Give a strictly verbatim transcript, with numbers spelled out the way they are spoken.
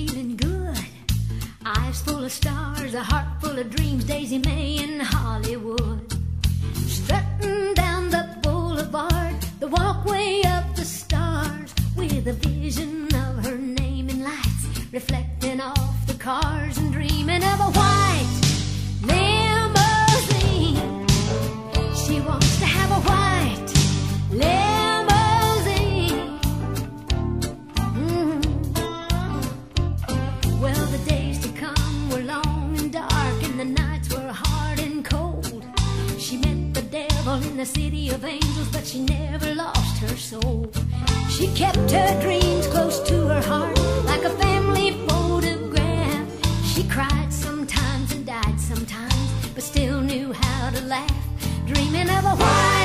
feeling good. Eyes full of stars, a heart full of dreams. Daisy May in Hollywood, strutting down the boulevard, the walkway up the stars, with a vision of her name in lights reflecting off the cars, and dreaming of a white limousine. She wants to have a white limousine. Mm. Well, the days to come were long and dark, and the nights were hard and cold. She met the devil in the city of angels, but she never lost her soul. She kept her dreams close to her heart, like a family photograph. She cried sometimes and died sometimes, but still knew how to laugh, dreaming of a white